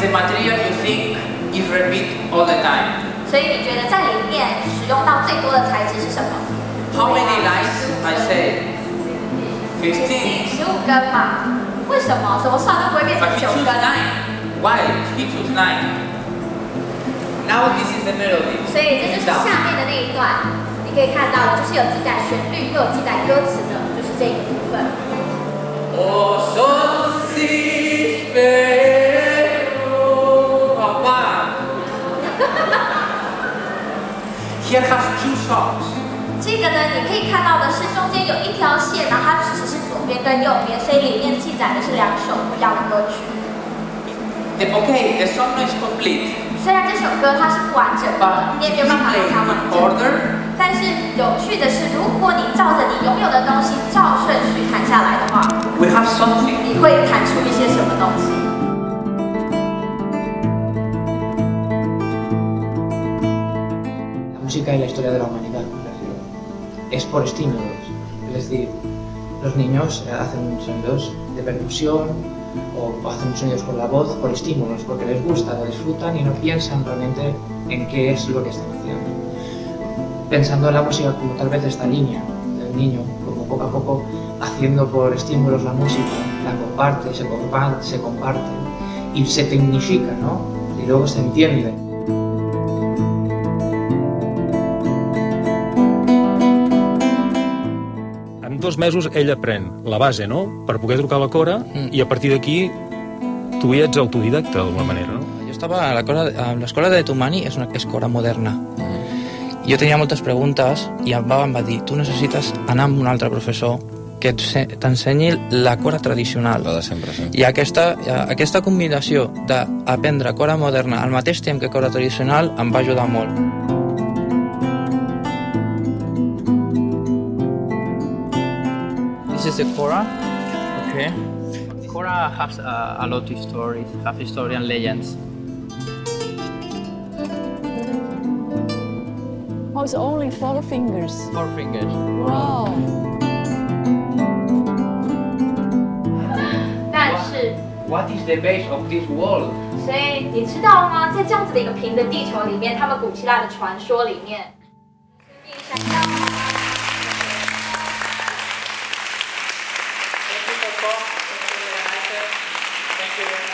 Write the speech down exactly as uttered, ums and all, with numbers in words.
the material you think is repeat all the time? 所以你觉得在里面使用到最多的材质是什么 How many lines? I say fifteen. 十五根嘛？为什么？怎么算都不会变成 But he 九 chose 根？ nine. Why? He chose nine. Now this is the melody. 所以这就是下面的那一段，你可以看到的，就是有记载旋律又有记载歌词的，就是这个部分。 Oh, so Here has two songs. 这个呢，你可以看到的是中间有一条线，然后它其实是左边跟右边，所以里面记载的是两首不一样的歌曲。 The, okay, the song is complete. 虽然这首歌它是不完整的，你也没有办法让它完整。但是有趣的是，如果你照着你拥有的东西照顺序弹下来的话 ，We have something. 你会弹出一些什么东西？ La música y la historia de la humanidad es por estímulos, es decir, los niños hacen sonidos de percusión o hacen sonidos con la voz por estímulos, porque les gusta, lo disfrutan y no piensan realmente en qué es lo que están haciendo. Pensando en la música como tal vez esta línea del niño, como poco a poco haciendo por estímulos la música, la comparte, se comparte, se comparte y se tecnifica, ¿no? Y luego se entiende. En dos mesos ell aprèn la base, no?, per poder trucar la Kora, mm. i a partir d'aquí tu ja ets autodidacta d'alguna manera, no? Jo estava a l'escola de Tumani, és una és Kora moderna. Mm. Jo tenia moltes preguntes i em va, em va dir, tu necessites anar amb un altre professor que t'ensenyi la Kora tradicional. La de sempre, sí. I aquesta, aquesta combinació d'aprendre Kora moderna al mateix temps que Kora tradicional em va ajudar molt. This is the Kora. Okay. Kora has uh, a lot of stories, have history and legends. Oh, it's only four fingers. Four fingers. Wow. 但是 What is the base of this world? 所以你知道吗？在这样子的一个平的地球里面，他们古希腊的传说里面，你想到吗？ Thank you very much.